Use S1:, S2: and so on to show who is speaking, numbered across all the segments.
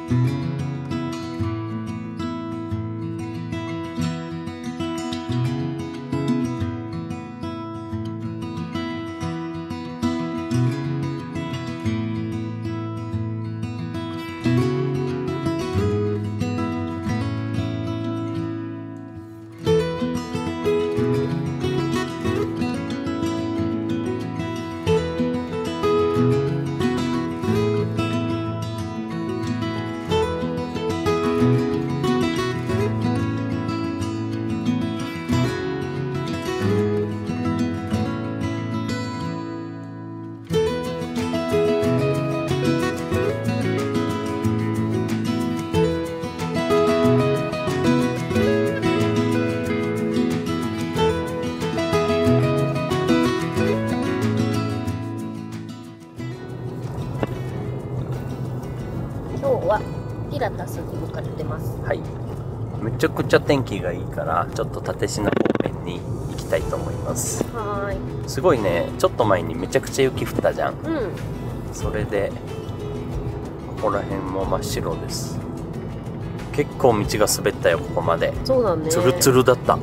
S1: 今日はピラタスに向かってます。
S2: はい。めちゃくちゃ天気がいいから、ちょっと蓼科方面に行きたいと思います。
S1: はーい。
S2: すごいね、ちょっと前にめちゃくちゃ雪降ったじゃん。
S1: うん。
S2: それで、ここら辺も真っ白です。結構道が滑ったよ、ここまで。
S1: そうだね。
S2: ツルツルだった。
S1: うん。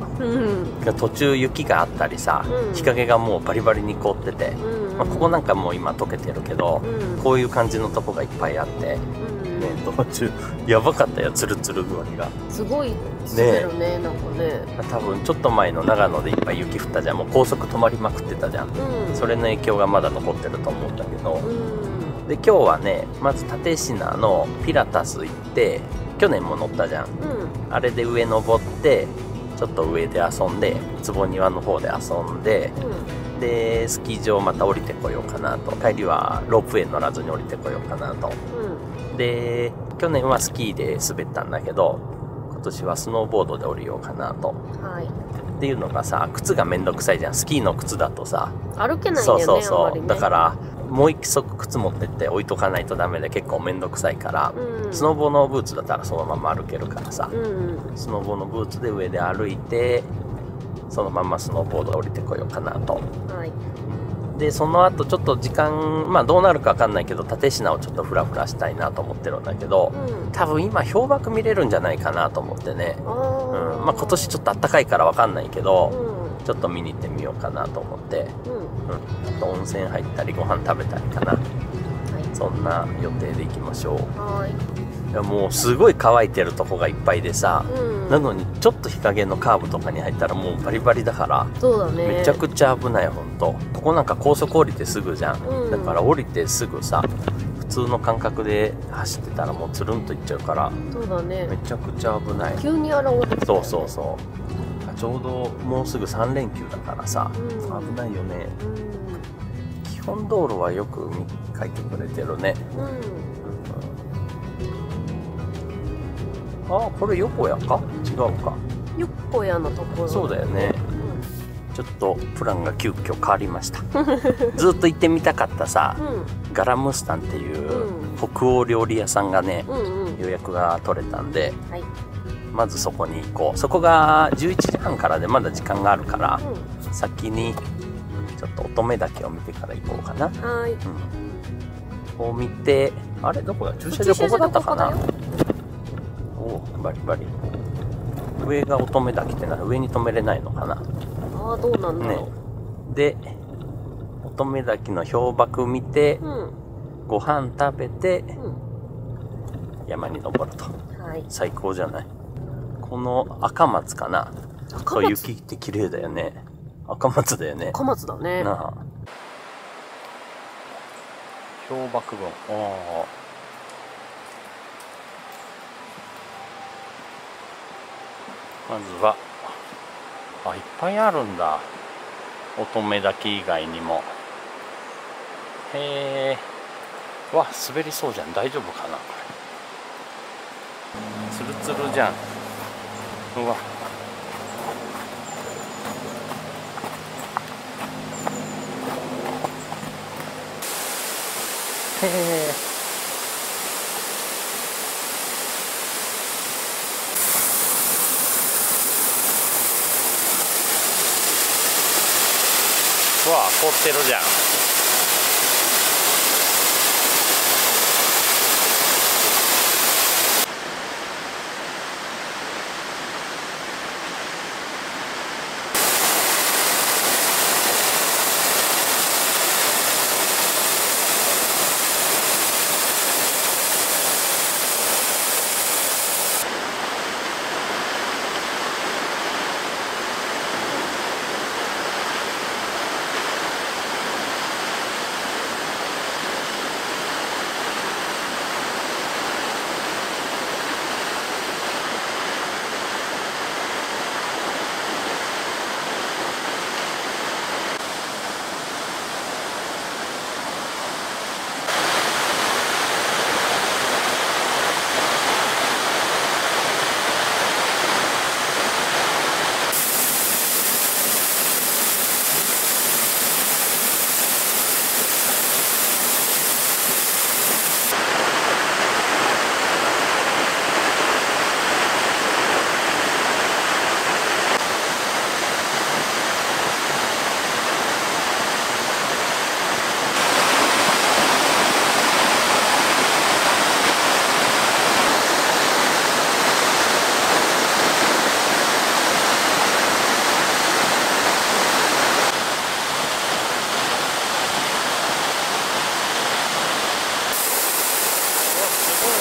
S2: 途中雪があったりさ、
S1: うん、
S2: 日陰がもうバリバリに凍ってて、
S1: うん、
S2: まあ、ここなんかもう今溶けてるけど、
S1: うん、
S2: こういう感じのとこがいっぱいあって、
S1: うん、
S2: ね、途中やばかったよ、ツルツル具合が。
S1: すごい滑るね、なんかね。
S2: 多分ちょっと前の長野でいっぱい雪降ったじゃん。もう高速止まりまくってたじゃん、
S1: うん、
S2: それの影響がまだ残ってると思うんだけど、
S1: うん、
S2: で今日はね、まず蓼科のピラタス行って、去年も乗ったじゃん、
S1: うん、
S2: あれで上登ってちょっと上で遊んで、坪庭の方で遊んで、
S1: うん、
S2: でスキー場また降りてこようかなと。帰りはロープウェイ乗らずに降りてこようかなと、
S1: うん、
S2: で去年はスキーで滑ったんだけど、今年はスノーボードで降りようかなと。
S1: はい。
S2: っていうのがさ、靴がめんどくさいじゃん。スキーの靴だとさ、
S1: 歩けないんだよね。
S2: そうそうそう、
S1: あんまりね。
S2: だからもう一足靴持ってって置いとかないとダメで、結構めんどくさいから、
S1: うん、
S2: スノボのブーツだったらそのまま歩けるからさ、
S1: うん、
S2: スノボのブーツで上で歩いて、そのままスノーボードで降りてこようかなと。
S1: はい。
S2: でその後ちょっと時間、まあどうなるか分かんないけど、蓼科をちょっとフラフラしたいなと思ってるんだけど、
S1: うん、
S2: 多分今氷瀑見れるんじゃないかなと思ってね。
S1: あ
S2: うん、まあ今年ちょっと暖かいから分かんないけど、
S1: うん、
S2: ちょっと見に行ってみようかなと思って、
S1: うん、
S2: あと温泉入ったりご飯食べたりかな、
S1: はい。
S2: そんな予定で行きましょう。
S1: はい。
S2: いやもうすごい乾いてるとこがいっぱいでさ、
S1: うん、
S2: なのにちょっと日陰のカーブとかに入ったらもうバリバリだから、
S1: そうだね。
S2: めちゃくちゃ危ない。ほんとここなんか高速降りてすぐじゃん、
S1: うん、
S2: だから降りてすぐさ、普通の感覚で走ってたらもうつるんといっちゃうから、
S1: そうだね。
S2: めちゃくちゃ危ない。
S1: 急に現れる、ね。
S2: そうそうそう、ちょうどもうすぐ3連休だからさ、
S1: うん、
S2: 危ないよね。
S1: うん、
S2: 基本道路はよく書いてくれてるね。
S1: うん、
S2: あ、これ横やか違うか。
S1: 横屋のところ。
S2: そうだよね。ちょっとプランが急遽変わりましたずっと行ってみたかったさ、
S1: うん、
S2: ガラムスタンっていう
S1: うん、
S2: 北欧料理屋さんがね、
S1: うんうん、
S2: 予約が取れたんで、
S1: はい。
S2: まずそこに行こう。そこが11時半からでまだ時間があるから、
S1: うん、
S2: 先にちょっと乙女岳を見てから行こうかな。
S1: はい。
S2: こう見て、あれどこだ、駐車場ここだったかな。
S1: 駐車場こ
S2: おお、バリバリ。上が乙女岳ってなら上に止めれないのかな。
S1: ああ、どうなんだろう。
S2: ね、で乙女岳の氷瀑見て、
S1: うん、
S2: ご飯食べて、
S1: うん、
S2: 山に登ると。
S1: はい。
S2: 最高じゃない。この赤松かな。そう、雪って綺麗だよね。赤松だよね。
S1: 赤松だね。
S2: なあ。氷瀑群。おお。まずは、あ、いっぱいあるんだ。乙女岳以外にも。へえ。わ、滑りそうじゃん。大丈夫かなこれ。ツルツルじゃん。うわ。へえ。うわ、凍ってるじゃん。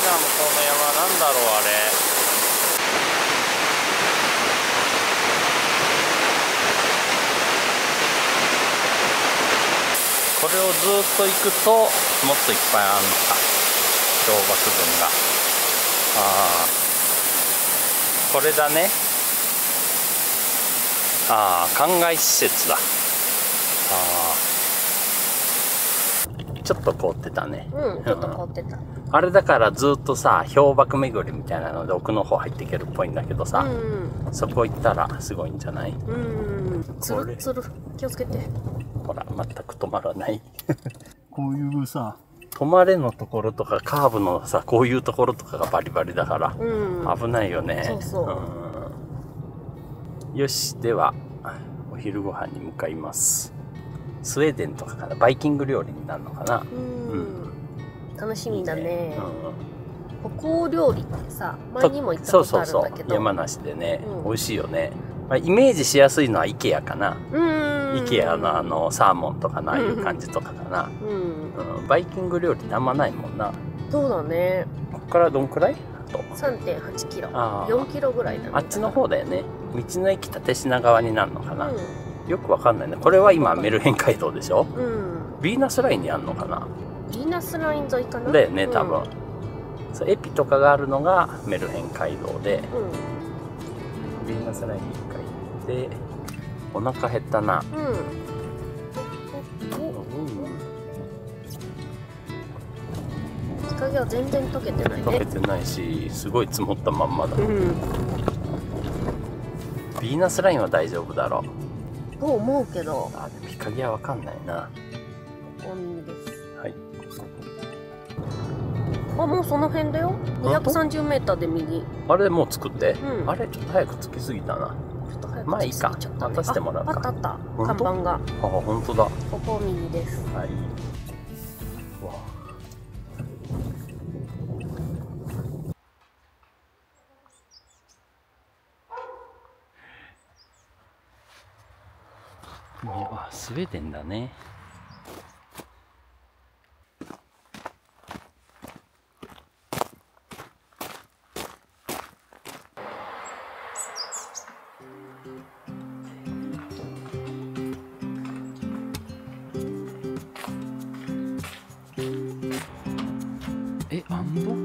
S2: の山なんだろうあれ。これをずっと行くともっといっぱいあるのか、氷瀑群が。ああ、これだね。ああ、灌漑施設だ。ああ、ちょっと凍ってたね。
S1: うん、ちょっと凍ってた。
S2: あれだからずっとさ、氷瀑巡りみたいなので奥の方入っていけるっぽいんだけどさ、そこ行ったらすごいんじゃない？
S1: つるつる、気をつけて。
S2: ほら、全く止まらない。こういうさ、止まれのところとかカーブのさ、こういうところとかがバリバリだから、危ないよね。
S1: そうそう。
S2: よし、ではお昼ご飯に向かいます。スウェーデンとかかな、バイキング料理になるのかな。
S1: 楽しみだね。北欧料理ってさ、前にも行ったことあるんだけど、
S2: 山梨でね、美味しいよね。イメージしやすいのは IKEA かな。IKEA のサーモンとかのああいう感じとかかな。バイキング料理ってあんまないもんな。
S1: そうだね。
S2: ここからどんくらい？あと
S1: 3.8 キロ、4キロぐらいだね。
S2: あっちの方だよね。道の駅立品側になるのかな。よくわかんないね。これは今メルヘン街道でしょ。ヴィーナスラインにあるのかな。
S1: ヴィーナスライン沿いかな。
S2: だよね、多分。エピとかがあるのがメルヘン街道で、ヴィーナスラインに1回行って、お腹減ったな。
S1: 日陰は全然溶けてないね。
S2: 溶けてないし、すごい積もったまんまだ。ヴィーナスラインは大丈夫だろう。
S1: と思うけど。
S2: あ、でも日陰はわかんないな。
S1: ここにです。
S2: はい。
S1: あ、もうその辺だよ。230メーターで右。
S2: あれもう作って。あれちょっと早く着きすぎたな。まあいいか。渡してもらうか。
S1: あったあった。看板が。
S2: あ、本当だ。
S1: ここ右です。
S2: はい。わあ。あ、スウェーデンだね。アンド？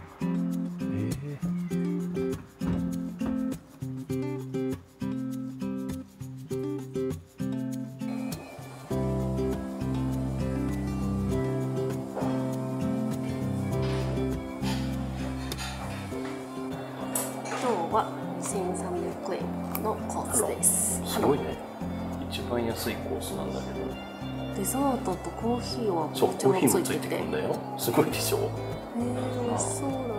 S1: 今日は2300円のコースです。
S2: すごいね。一番安いコースなんだけど。
S1: デザートとコーヒーはもち
S2: コーヒー
S1: ろんつ
S2: もついてく
S1: いてて。
S2: るんだよ。すごいでしょ。
S1: 美味しそうだね。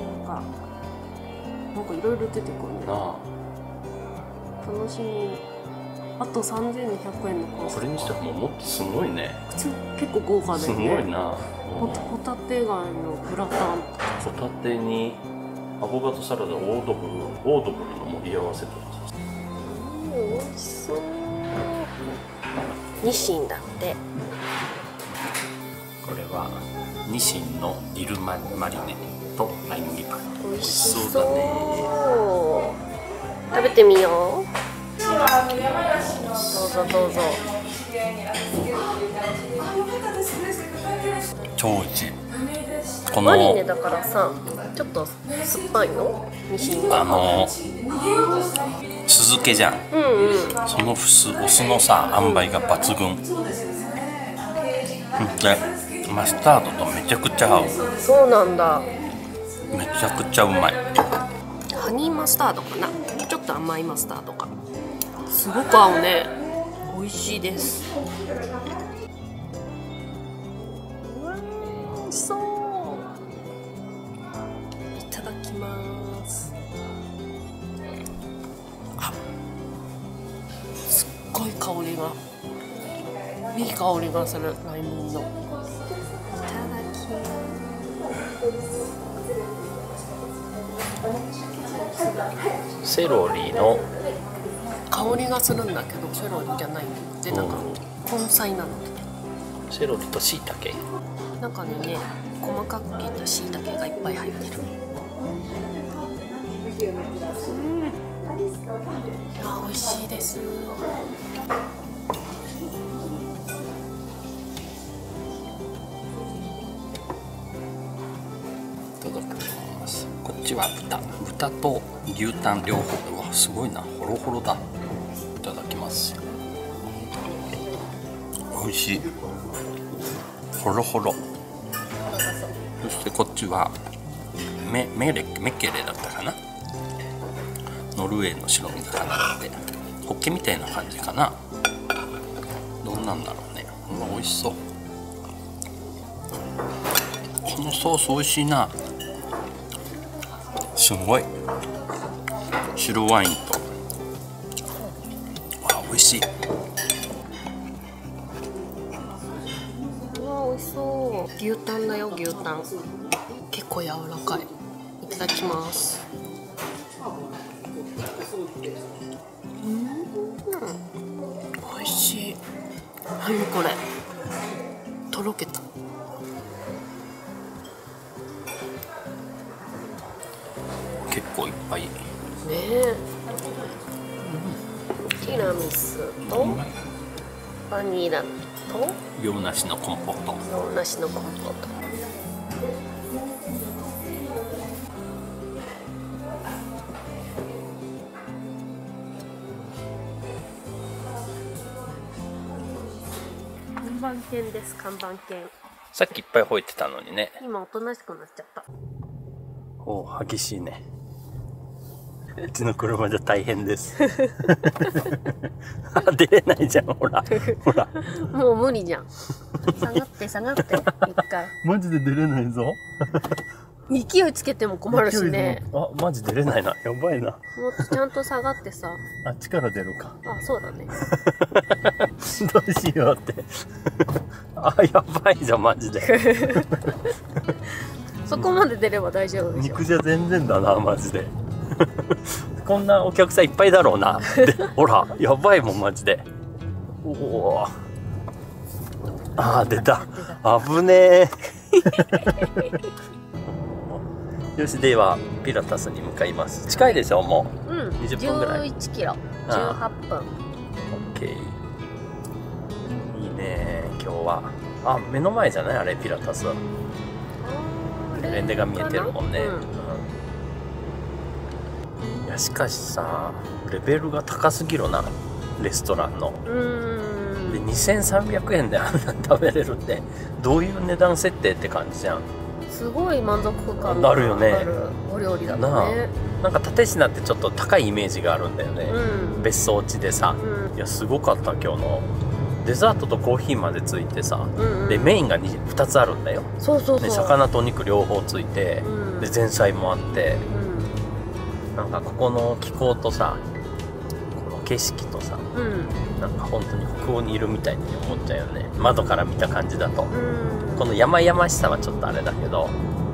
S1: なんかいろいろ出てくるね。楽しみ。あと3200円のコース。
S2: これにしてはもっとすごいね。
S1: 結構豪華だよね。
S2: すごいな。
S1: ホタテ貝のグラタン。
S2: ホタテにアボカドサラダ、オードブルの盛り合わせとか。
S1: 美味しそう。ニシンだって。
S2: これはニシンのディルマリネとライ麦パン。
S1: 美味しそう
S2: だね。
S1: 食べてみよう。どうぞどうぞ。
S2: 超美味しい。
S1: マリネだからさ、ちょっと酸っぱいの？ニシンは。
S2: 酢漬けじゃん。そのお酢のさ、塩梅が抜群。で、マスタードとめちゃくちゃ合う。
S1: そうなんだ。
S2: めちゃくちゃうまい。
S1: ハニーマスタードかな。ちょっと甘いマスタードか。すごく合うね。美味しいです。うわー、美味しそう。いただきます。すっごい香りが、いい香りがする。ライ麦の。いただきます。
S2: セロリの
S1: 香りがするんだけど、セロリじゃないで、なんか根菜なので、
S2: セロリと椎茸。
S1: 中にね、細かく切った椎茸がいっぱい入ってる。いや美味しいです。
S2: いただきます。こっちは豚と牛タン両方で、わすごいな、ホロホロだ。いただきます。美味しい、ホロホロ。そしてこっちはメケレだったかな、ノルウェーの白身魚でホッケみたいな感じかな。どんなんだろうね。うわ美味しそう。このソース美味しいな。すごい、白ワインと、あ美味しい。
S1: うわ美味しそう。牛タンだよ、牛タン。結構柔らかい。いただきます。美味しい。何これ、とろけた。
S2: 結構いっぱいね。
S1: え、ティラミスとバニラと
S2: 洋梨のコンポート。
S1: 洋梨のコンポート。看板犬です、看板犬。
S2: さっきいっぱい吠えてたのにね。
S1: 今おとなしくなっちゃった。
S2: おお激しいね。うちの車じゃ大変です。出れないじゃん、ほらほら。
S1: もう無理じゃん。下がって下がって、一回。
S2: マジで出れないぞ。
S1: 勢いつけても困るしね。
S2: あ、マジ出れないな。やばいな。
S1: もっとちゃんと下がってさ。
S2: あ、力出るか。
S1: あ、そうだね。
S2: どうしようって。あ、やばいじゃん、マジで。
S1: そこまで出れば大丈夫でしょ。
S2: 肉じゃ全然だな、マジで。こんなお客さんいっぱいだろうな。で、ほら、やばいもん、マジで。おお。あー、出た。危ねえ。よし、ではピラタスに向かいます。近いでしょ、もう。
S1: うん、
S2: 20分ぐらい。
S1: 11キロ、18分。
S2: オッケー。いいね、今日は。あ、目の前じゃない、あれ、ピラタス。レンデが見えてるもんね。いや、しかしさ、レベルが高すぎるな、レストランの。で、2300円であんな食べれるって、どういう値段設定って感じじゃん。
S1: すごい満足感
S2: なるよね。
S1: あるお料理だったね。
S2: なんか蓼科ってちょっと高いイメージがあるんだよね。別荘地でさ、いやすごかった今日の。デザートとコーヒーまでついてさ、でメインが 2つあるんだよ。
S1: そうそうそう。
S2: で魚とお肉両方ついて、で前菜もあって、なんかここの気候とさ、この景色とさ、なんか本当に北欧にいるみたいに思っちゃうよね。窓から見た感じだと。この山々しさはちょっとあれだけど、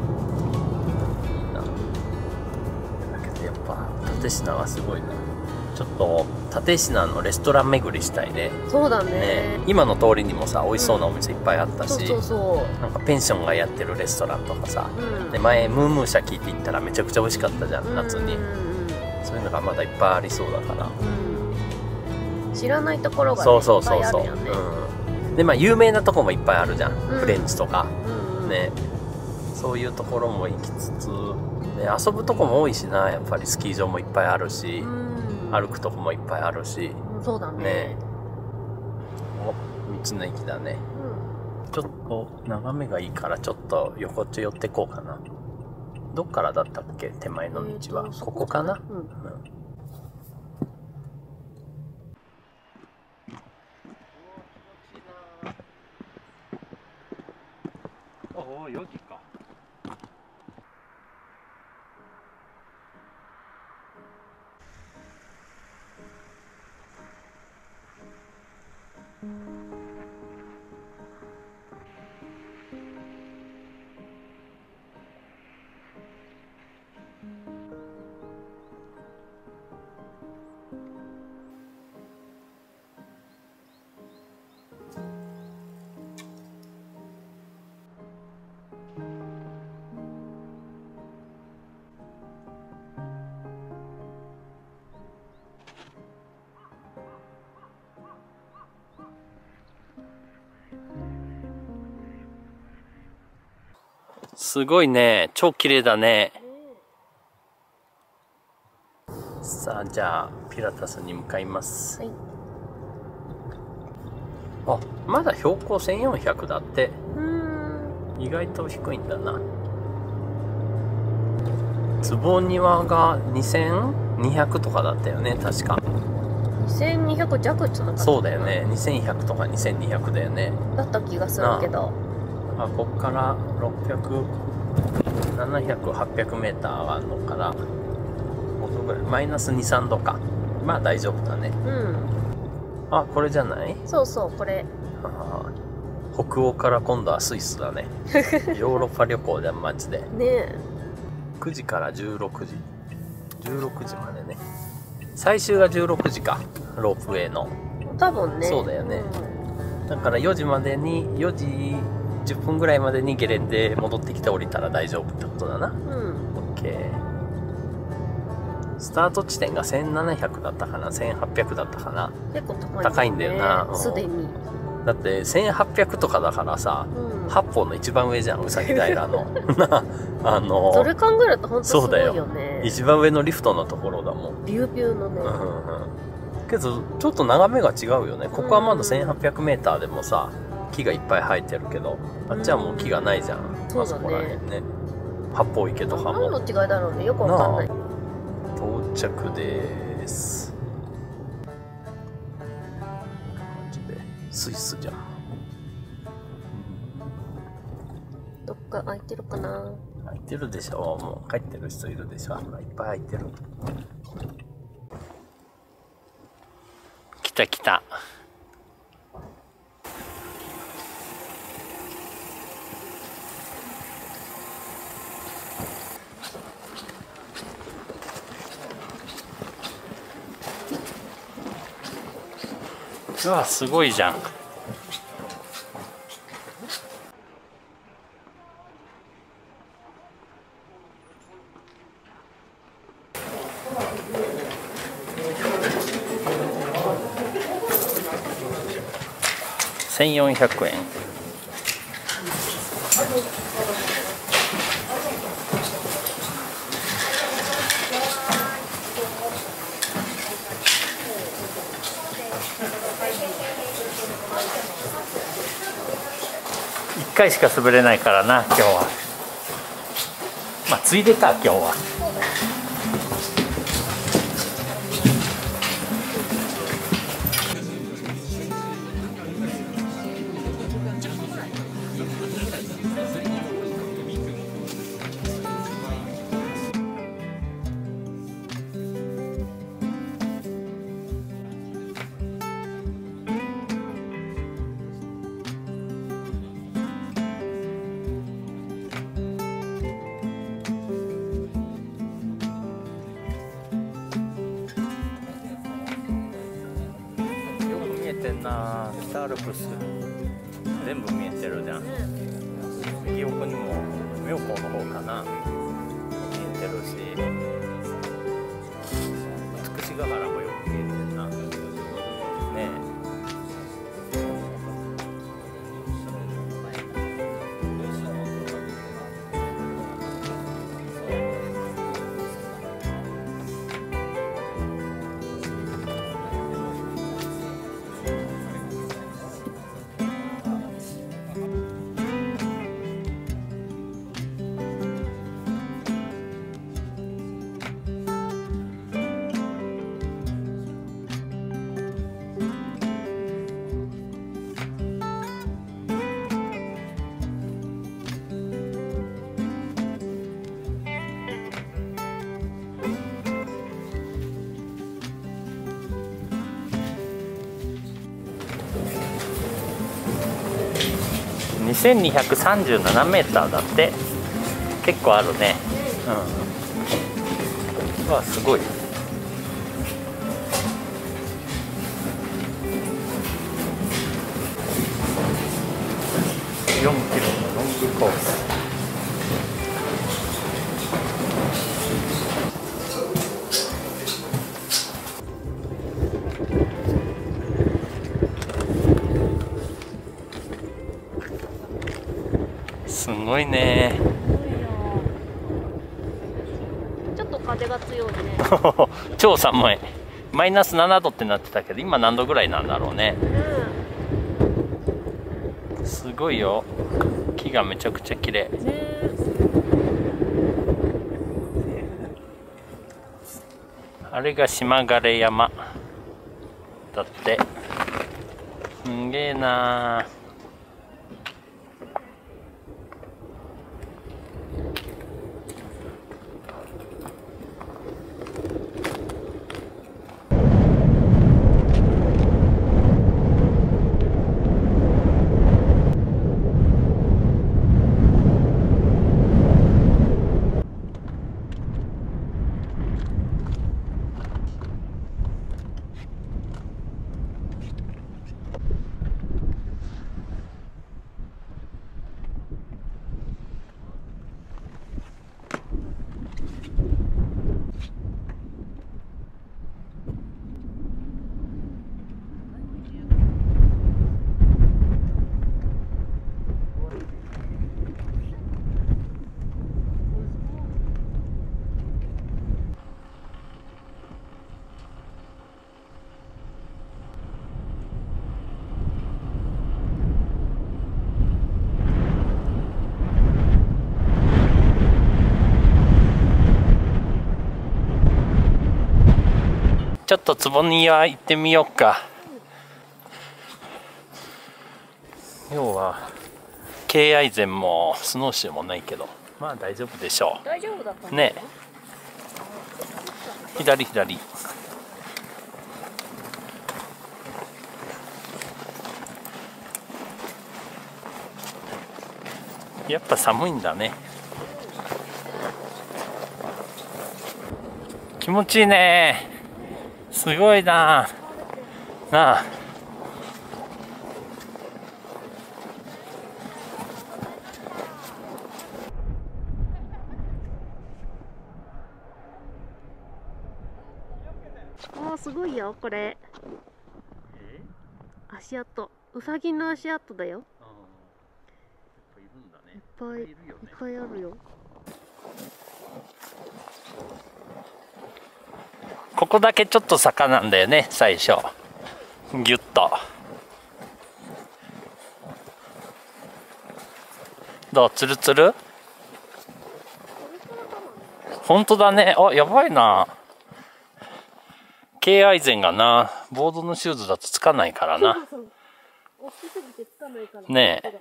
S2: だけどやっぱ蓼科はすごいな。ちょっと蓼科のレストラン巡りしたいね。
S1: そうだね。
S2: 今の通りにもさ、美味しそうなお店いっぱいあったし、
S1: なん
S2: かペンションがやってるレストランとかさ、で前ムームーシャ聞いて行ったらめちゃくちゃ美味しかったじゃん、夏に。そういうのがまだいっぱいありそうだから、
S1: 知らないところがいっぱいあるよね。
S2: でまあ有名なとこもいっぱいあるじゃん、フレンチとかね。そういうところも行きつつ、ね、遊ぶとこも多いしな。やっぱりスキー場もいっぱいあるし、歩くとこもいっぱいあるし。
S1: そうだね。
S2: お、道の駅だね。ちょっと眺めがいいからちょっと横っちょ寄ってこうかな。どっからだったっけ、手前の道は。ここかな。おお、4時か。 すごいね。超綺麗だね。さあ、じゃあピラタスに向かいます。
S1: はい。
S2: あ、まだ標高1400だって。意外と低いんだな。坪庭が2200とかだったよね、確か。
S1: 2200弱ってなかった。
S2: そうだよね。2100とか2200だよね。
S1: だった気がするけど。
S2: あ、こっから600、700、800メーター上がるのから、5度ぐらい。マイナス2、3度か。まあ大丈夫だね。
S1: うん。
S2: あ、これじゃない？
S1: そうそう、これ。
S2: 北欧から今度はスイスだね。ヨーロッパ旅行でマジで。
S1: ねえ。
S2: 9時から16時。16時までね。最終が16時か。ロープウェイの。
S1: 多分ね。
S2: そうだよね。だから4時までに、4時10分ぐらいまでにゲレンデ戻ってきて降りたら大丈夫ってことだな。
S1: うん。
S2: OK。スタート地点が1700だったかな、1800だったかな。
S1: 結構高い、ね、
S2: 高いんだよな。
S1: すでに。
S2: だって1800とかだからさ、八方の一番上じゃん、うさぎ平の。
S1: それ考えると本当すごいよね。
S2: 一番上のリフトのところだもん。
S1: ビュービューのね。
S2: けど、ちょっと眺めが違うよね。ここはまだ1800メーターでもさ、木がいっぱい生えてるけど、あっちはもう木がないじゃん。
S1: そうだね。
S2: あそこら辺ね。八方池とかも。
S1: 何の違いだろうね。よくわかんない。
S2: 到着です。スイスじゃん。
S1: どっか空いてるかな。
S2: 空いてるでしょ。もう帰ってる人いるでしょ。いっぱい空いてる。来た来た。うわ、すごいじゃん。1400円。1回しか滑れないからな、今日は。まあついでか、今日は。北アルプス全部見えてるじゃん。右横にも妙高の方かな、見えてるし、美しが原もよく見えてるな。ねえ。2237メーターだって。結構あるね。うわ、すごい。4キロのロングコース。すごいね。
S1: 風が強いね。
S2: 超寒い。マイナス7度ってなってたけど、今何度ぐらいなんだろうね。すごいよ。木がめちゃくちゃ綺麗。あれが島枯山だって。すんげえなー。ちょっと坪庭行ってみようか。要は敬愛膳もスノーシューもないけど、まあ大丈夫でしょう。
S1: 大丈夫だった
S2: ね。左左。やっぱ寒いんだね。気持ちいいね。すごいな。なあ。
S1: あー、すごいよこれ。足跡、ウサギの足跡だよ。いっぱいいっぱいあるよ。
S2: ここだけちょっと坂なんだよね、最初。ギュッと。どう、ツルツル？本当だね。あ、やばいな。敬愛膳がな、ボードのシューズだとつかないからな。
S1: 大きすぎてつかないから。
S2: ねえ。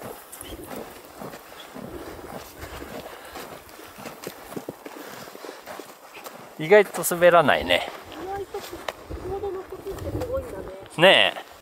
S2: 意外と滑らないね。
S1: 意外とボードの時ってすごいんだね。
S2: ねえ。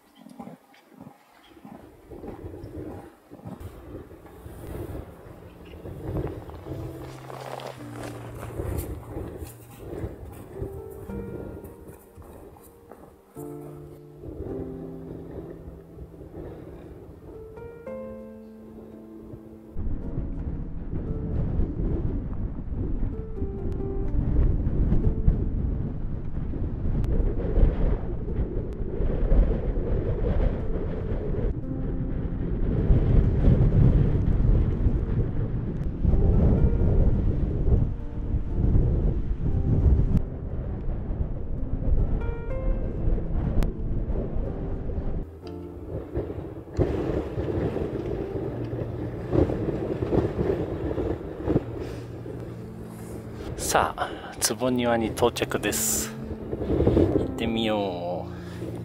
S2: さあ、坪庭に到着です。行ってみよう。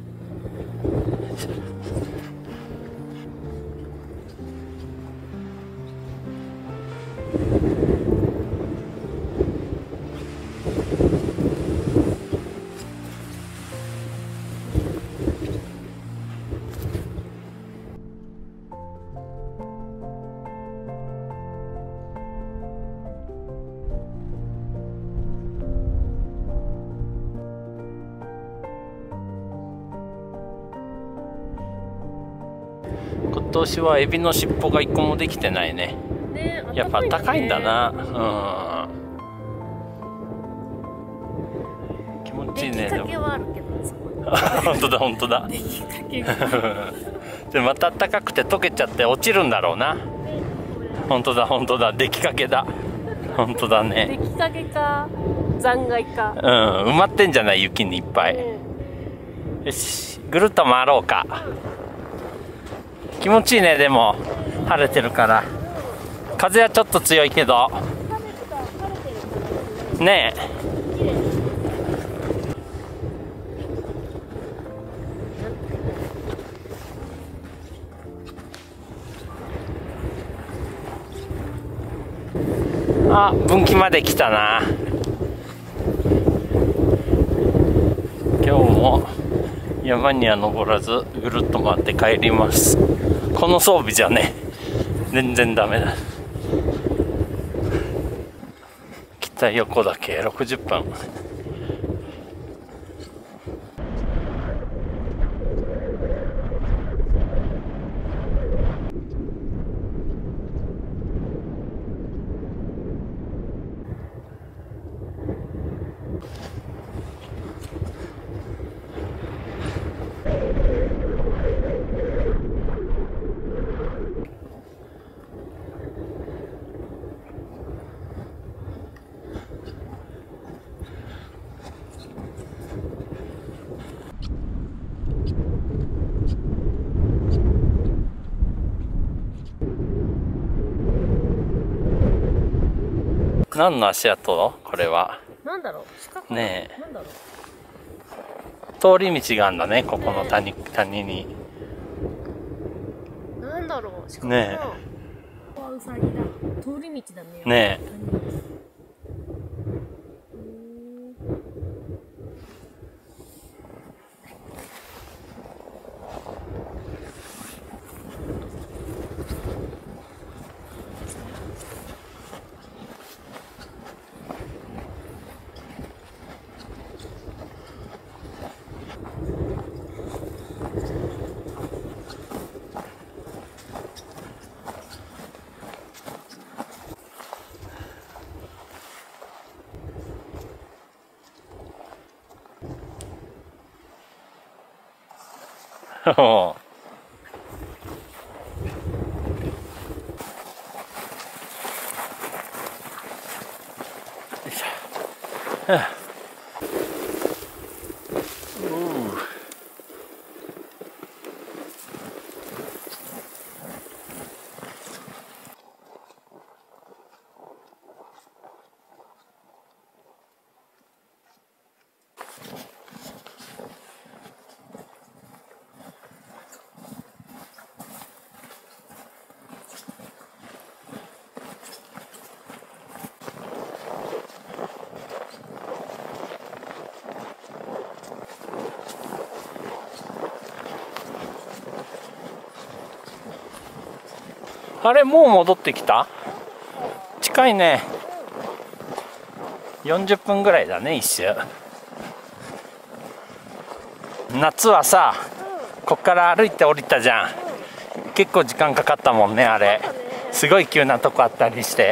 S2: 今年はエビの尻尾が一個もできてないね。やっぱ高いんだな。気持ちいいね。
S1: 出来かけはあるけど、
S2: 本当だ本当だ。
S1: 出来かけ
S2: でまた暖かくて溶けちゃって落ちるんだろうな。本当だ本当だ、出来かけだ。本当だね。
S1: 出来かけか。 残骸か。
S2: 埋まってんじゃない、雪にいっぱい。よし、ぐるっと回ろうか。気持ちいいね。でも晴れてるから。風はちょっと強いけどねえ。あ、分岐まで来たな。今日も山には登らずぐるっと回って帰ります。この装備じゃね全然ダメだ。北横岳60分。何の足跡？これは。
S1: なんだろう。四角
S2: ねえ。
S1: なんだろう。
S2: 通り道があるんだね、ここの谷に。
S1: なんだろう。四角
S2: ねえ。
S1: ここはウサギだ。通り道だね。
S2: ねえ。よいしょ。はあ。あれ、もう戻ってきた？近いね。40分ぐらいだね、一周。夏はさ、こっから歩いて降りたじゃん。結構時間かかったもんね、あれ。すごい急なとこあったりして。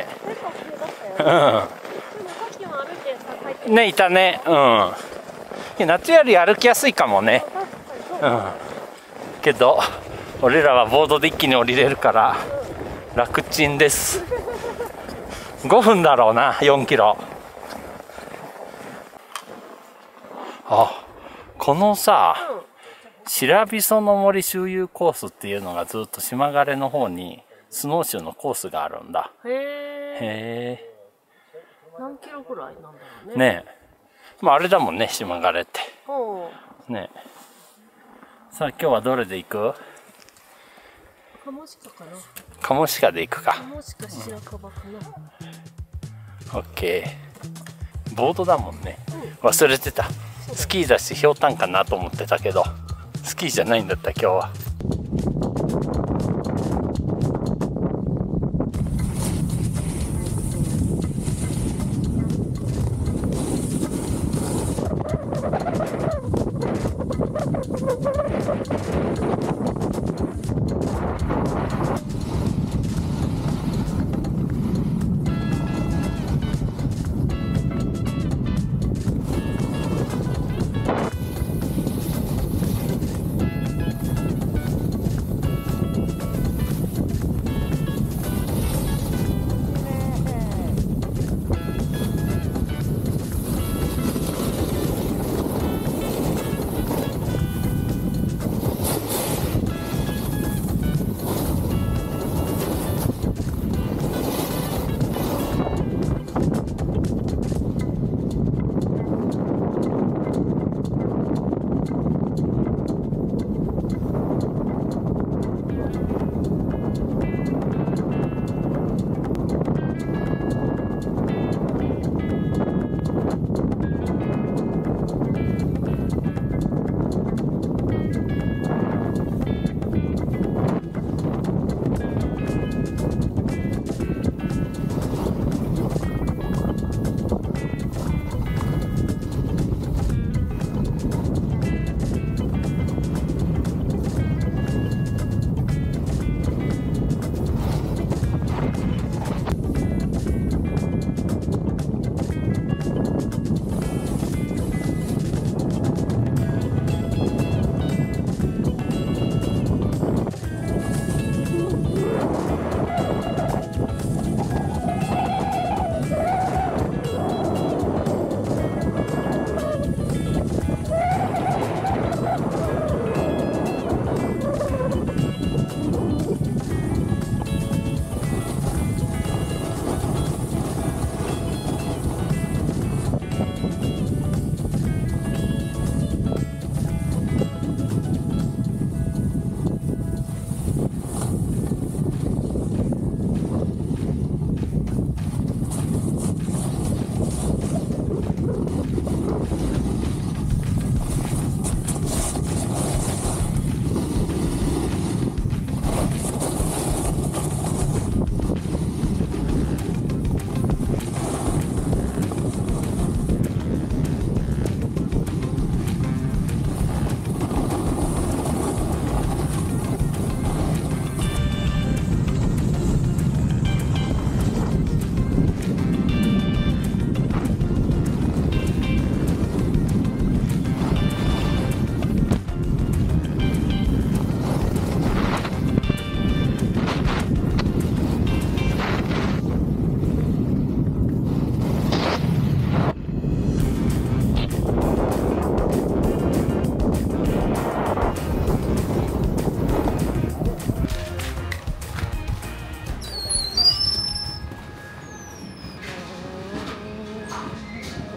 S2: うん。ね、いたね。うん。夏より歩きやすいかもね。うん。けど、俺らはボードで一気に降りれるから。楽ちんです。5分だろうな、4キロ。あ、このさ、白磯の森周遊コースっていうのがずっと島枯れの方にスノーシューのコースがあるんだ。
S1: へ
S2: え。
S1: 何キロぐらいなんだろうね。
S2: ねえ。まああれだもんね、島枯れって。ねえ。さあ今日はどれで行く？
S1: カモシカかな。
S2: カモシカで行くか。
S1: カモシカ白樺か
S2: な。オッケー。ボードだもんね。忘れてた。スキーだしひょうたんかなと思ってたけど、スキーじゃないんだった今日は。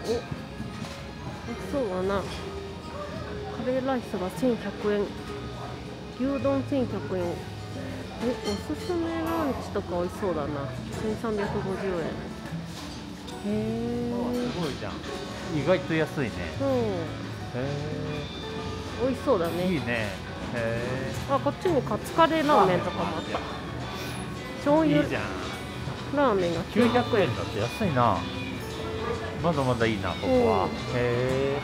S1: そうだな。カレーライスが1100円、牛丼1100円。おすすめランチとか美味しそうだな。1350円。へえ。
S3: すごいじゃん。意外と安いね。
S1: うん。
S3: へ
S1: 美味しそうだ
S3: え。
S1: ね。
S3: いいね。へえ。
S1: あ、こっちにカツカレーラーメンとかもあった。醤油
S3: いいじゃん。
S1: ラーメンが
S3: 900円だって安いな。まだまだいいな、ここは。へ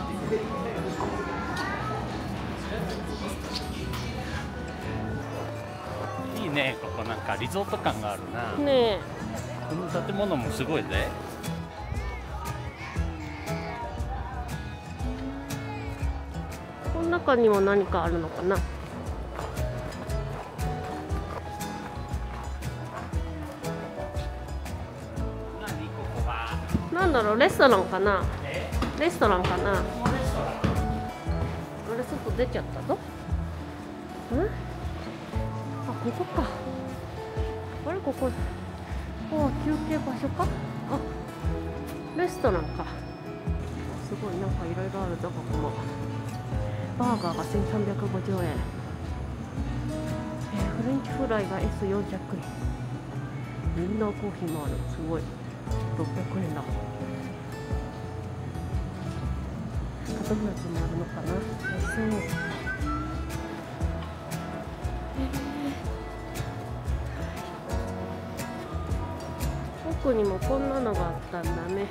S3: え。いいね、ここなんかリゾート感があるな。
S1: ねえ。
S3: この建物もすごいぜ。
S1: この中にも何かあるのかな。
S3: 何ここは。
S1: なんだろう、レストランかな。レストランかな。あれ、外出ちゃったぞ。ん？あ、ここか。あれ、ここ。あ、休憩場所か。あ、レストランか。すごい、なんかいろいろあるぞ、ここも。バーガーが1350円。フレンチフライが S400 円。ウインナーコーヒーもある。すごい。600円だ。ドーナツもあるのかな。美味しそう。奥にもこんなのがあったんだね。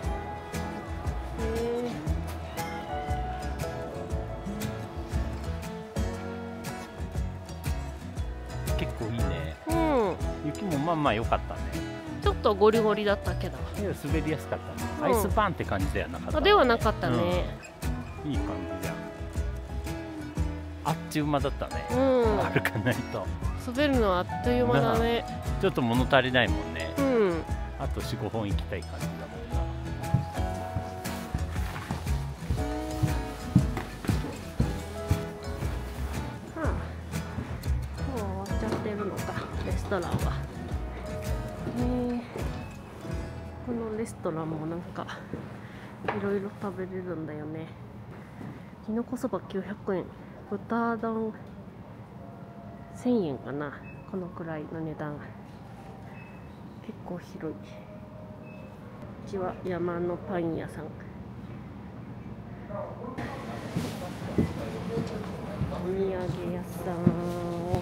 S3: 結構いいね。
S1: うん。
S3: 雪もまあまあ良かったね。
S1: ちょっとゴリゴリだったけど。
S3: 滑りやすかったね。
S1: うん
S3: アイスパンって感じではなかった、ね。
S1: ではなかったね。
S3: いい感じじゃん。あっちゅう間だったね。
S1: うん。
S3: 歩かないと。
S1: 滑るのはあっという間だね。
S3: ちょっと物足りないもんね。
S1: うん。
S3: あと4、5本行きたい感じだもんな。
S1: はあ、もう終わっちゃってるのか、レストランは。このレストランもなんかいろいろ食べれるんだよね。きのこそば900円、豚丼1000円かな。このくらいの値段。結構広い。こっちは山のパン屋さん。お土産屋さんを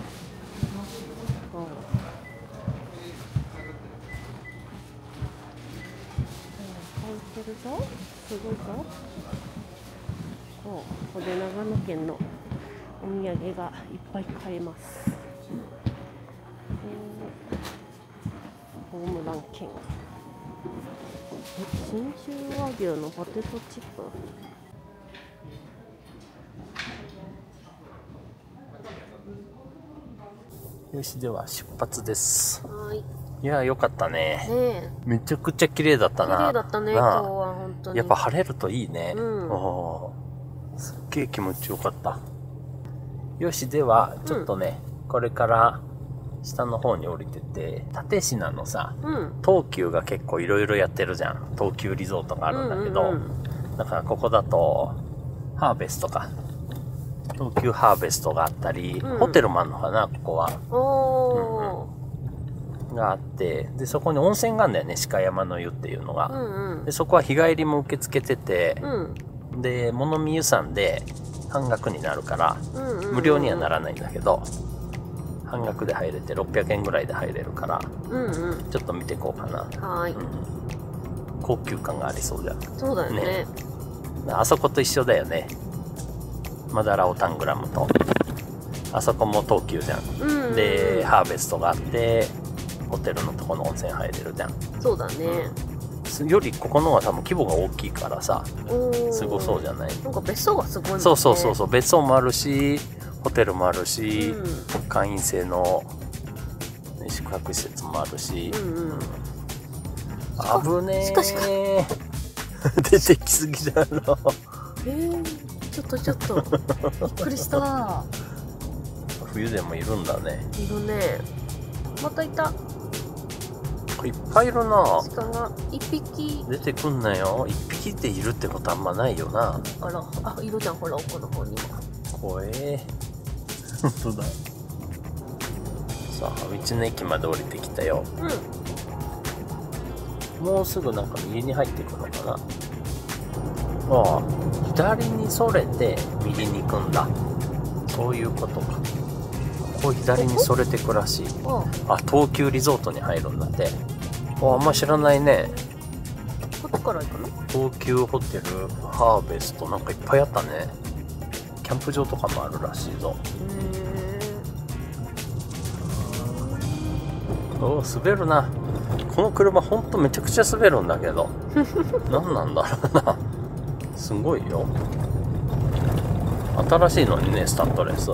S1: 書いてるぞ。すごいぞ。ここで長野県のお土産がいっぱい買えます。ホームラン券。信州和牛のポテトチップ。
S3: よし、では出発です。
S1: はい。
S3: いや、良かったね。
S1: ねえ。
S3: めちゃくちゃ綺麗だったな。
S1: 綺麗だったね、今日は本当に。
S3: やっぱ晴れるといいね。
S1: うん。
S3: すっげえ気持ちよかった。よし、では、ちょっとね、これから下の方に降りてて、蓼科のさ、東急が結構いろいろやってるじゃん。東急リゾートがあるんだけど、だからここだと、ハーベストか。東急ハーベストがあったり、ホテルもあるのかな、ここは。があって、で、そこに温泉があるんだよね、鹿山の湯っていうのが。で、そこは日帰りも受け付けてて、で、物見湯山で半額になるから、無料にはならないんだけど、半額で入れて600円ぐらいで入れるから、ちょっと見ていこうかな。
S1: はい。
S3: 高級感がありそうじゃん。
S1: そうだよね。
S3: あそこと一緒だよね。マダラオタングラムと。あそこも東急じゃん。で、ハーベストがあって、ホテルのとこの温泉入れるじゃん。
S1: そうだね。
S3: よりここの方が多分規模が大きいからさ、すごそうじゃない？
S1: なんか別荘がすごいもんね。
S3: そうそうそうそう、別荘もあるし、ホテルもあるし、会員制の宿泊施設もあるし、危ねえ。出てきすぎだろ。
S1: ちょっとびっくりした。
S3: 冬でもいるんだね。
S1: いるね。またいた。
S3: いっぱいいるな。
S1: 鹿が1匹。
S3: 出てくんなよ。1匹でいるってことあんまないよな。
S1: あ、いるじゃん、ほら、奥の方にも。
S3: 怖え。本当だ。さあ、道の駅まで降りてきたよ。もうすぐなんか右に入っていくのかな。ああ、左にそれて右に行くんだ。そういうことか。ここ左にそれてくらしい。あ、東急リゾートに入るんだって。あんま知らないね。
S1: こっちから行くの？
S3: 東急ホテルハーベストなんかいっぱいあったね。キャンプ場とかもあるらしいぞ。おー、滑るな。この車ほんとめちゃくちゃ滑るんだけど何なんだろうな。すごいよ。新しいのにね、スタッドレス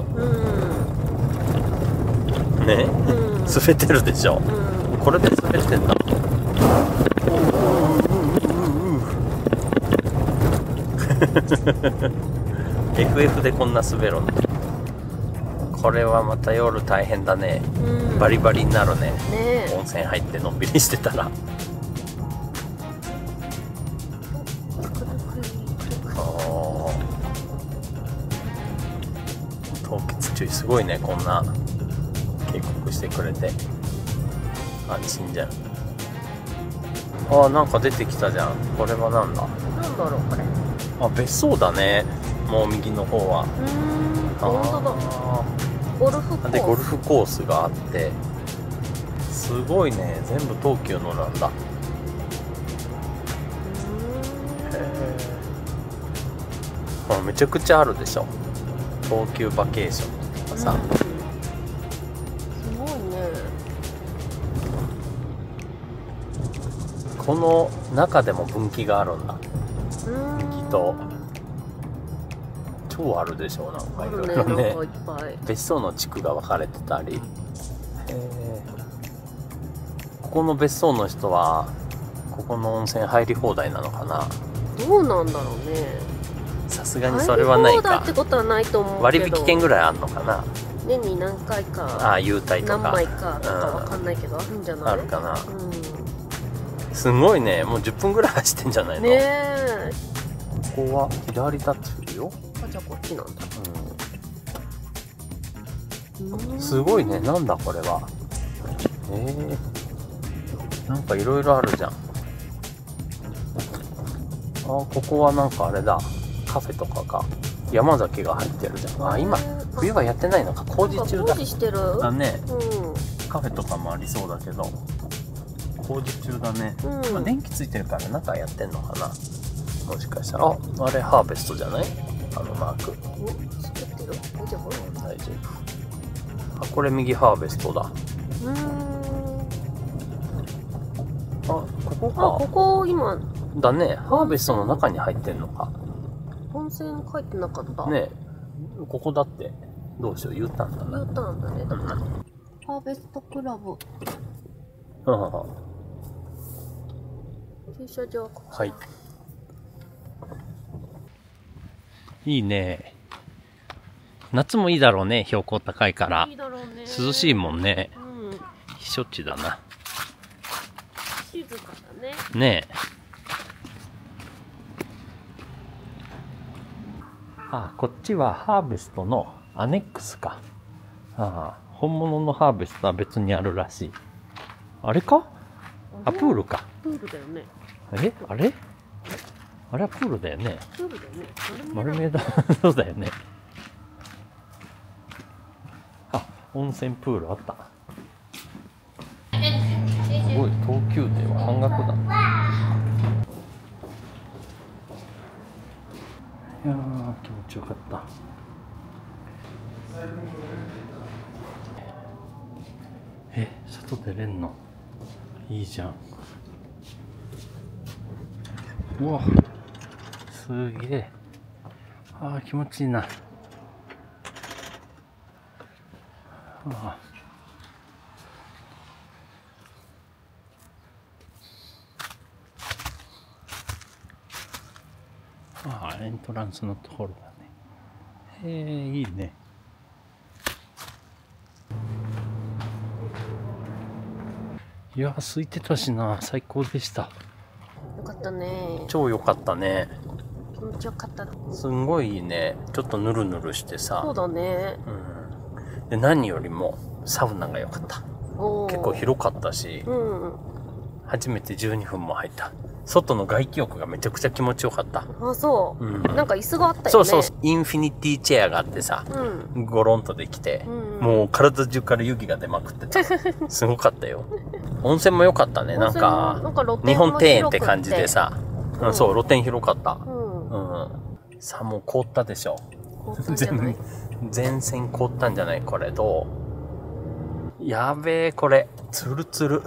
S3: ね、滑ってるでしょ。これで滑ってんだ。FF でこんな滑るんだ。これはまた夜大変だね。バリバリになるね。温泉入ってのんびりしてたら。凍結注意すごいね。こんな警告してくれて安心じゃん。あ、なんか出てきたじゃん。これはなんだ？
S1: なんだろうこれ。
S3: あ、別荘だね。もう右の方は。
S1: 本当だ。ゴルフコース。
S3: でゴルフコースがあって、すごいね。全部東急のなんだ。めちゃくちゃあるでしょ。東急バケーションとかさ。
S1: すごいね。
S3: この中でも分岐があるんだ。右と超あるでしょ。なんかいろいろね。別荘の地区が分かれてたり。ここの別荘の人はここの温泉入り放題なのかな。
S1: どうなんだろうね。
S3: さすがにそれはないか。
S1: ってことはないと思うけど。
S3: 割引券ぐらいあんのかな。
S1: 年に何回か。
S3: ああ、優待とか。
S1: 何枚かとかわかんないけど、あるんじゃない？
S3: あるかな。すごいね。もう10分ぐらい走ってんじゃないの？ねえ。ここは左タッチするよ。
S1: あ、じゃあこっちなんだ。
S3: すごいね。なんだこれは。なんかいろいろあるじゃん。あ、ここはなんかあれだ。カフェとかか。山崎が入ってるじゃん。あ、今冬はやってないのか。工事中だ。
S1: 工事してる。
S3: だね。カフェとかもありそうだけど工事中だね。まあ、電気ついてるから中やってんのかな。もしかしたら。あれハーベストじゃない？あのマーク。
S1: 作ってる？大丈夫？
S3: 大丈夫。あ、これ右ハーベストだ。あ、ここか。
S1: あ、ここ今
S3: だね。ハーベストの中に入ってんのか。
S1: 温泉書いてなかった
S3: ね。ここだって。どうしよう、Uターンだな。
S1: Uターンだね。だからハーベストクラブ駐車場。
S3: はい。いいね。夏もいいだろうね。標高高いから。
S1: いいだろうね。
S3: 涼しいもんね。避暑地だな。
S1: 静かだね。
S3: ねえ。あ、こっちはハーベストのアネックスか。ああ、本物のハーベストは別にあるらしい。あれか？あ、プールか。
S1: プールだよね。
S3: あれあれはプールだよね。
S1: プールだよね。
S3: 丸見えだ。そうだよね。あ、温泉プールあった。すごい、東急では半額だ。いやー、気持ちよかった。外出れんのいいじゃん。うわ、すげえ。あー、気持ちいいな。エントランスのところだね。いいね。 いや空いてたしな、最高でした。
S1: よかったね。
S3: 超良かったね。
S1: 気持ちよかった。
S3: すんごいね、ちょっとヌルヌルしてさ。
S1: そうだね。
S3: うん。で何よりもサウナが良かった。結構広かったし、初めて12分も入った。外の外気浴がめちゃくちゃ気持ちよかった。
S1: あ、そう。なんか椅子があったよね。
S3: そうそう、インフィニティチェアがあってさ、ゴロンとできて、もう体中から湯気が出まくってた。すごかったよ。温泉も良かったね。なんか日本庭園って感じでさ、そう露天広かった。さあもう凍ったでしょ。全線凍ったんじゃない？これどう？やべえ、これツルツル。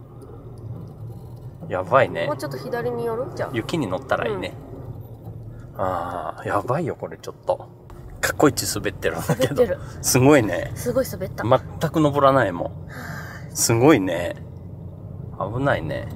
S3: やばいね。
S1: もうちょっと左に寄る？じゃあ
S3: 雪に乗ったらいいね。ああ、やばいよこれちょっと。かっこいい滑ってるんだけど。すごいね。
S1: すごい滑った。
S3: 全く登らないもん。すごいね。危ないね。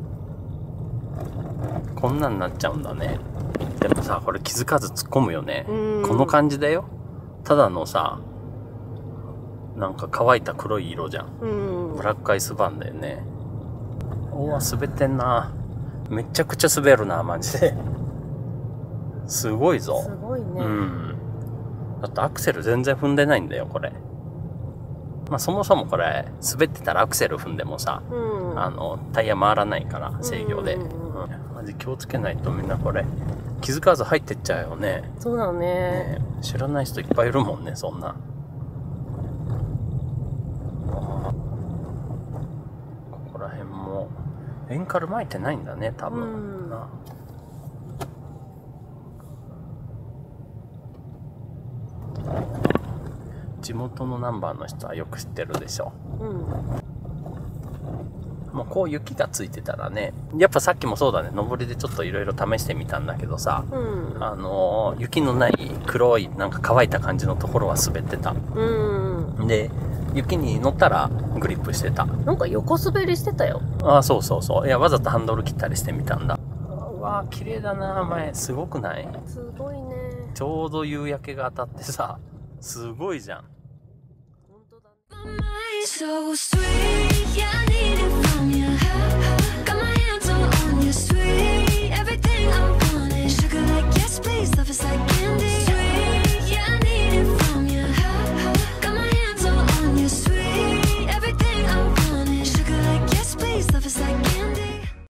S3: こんなんなっちゃうんだね。でもさ、これ気づかず突っ込むよね。この感じだよ。ただのさ、なんか乾いた黒い色じゃん。ブラックアイスバーンだよね。おわ、滑ってんな。めちゃくちゃ滑るな、マジで。すごいぞ。
S1: すごいね。
S3: だってアクセル全然踏んでないんだよ、これ。まあそもそもこれ、滑ってたらアクセル踏んでもさ、タイヤ回らないから、制御で。マジ気をつけないとみんなこれ、気づかず入ってっちゃうよね。
S1: そうだね。
S3: 知らない人いっぱいいるもんね、そんな。ここら辺も、エンカル巻いてないんだね、多分。地元のナンバーの人はよく知ってるでしょ。もうこう雪がついてたらね、やっぱさっきもそうだね、登りでちょっといろいろ試してみたんだけどさ、雪のない黒いなんか乾いた感じのところは滑ってた。で、雪に乗ったらグリップしてた。
S1: なんか横滑りしてたよ。
S3: ああ、そうそうそう。いや、わざとハンドル切ったりしてみたんだ。うわー、綺麗だな、前。すごくない？
S1: すごいね。
S3: ちょうど夕焼けが当たってさ、すごいじゃん。
S1: 本当だね。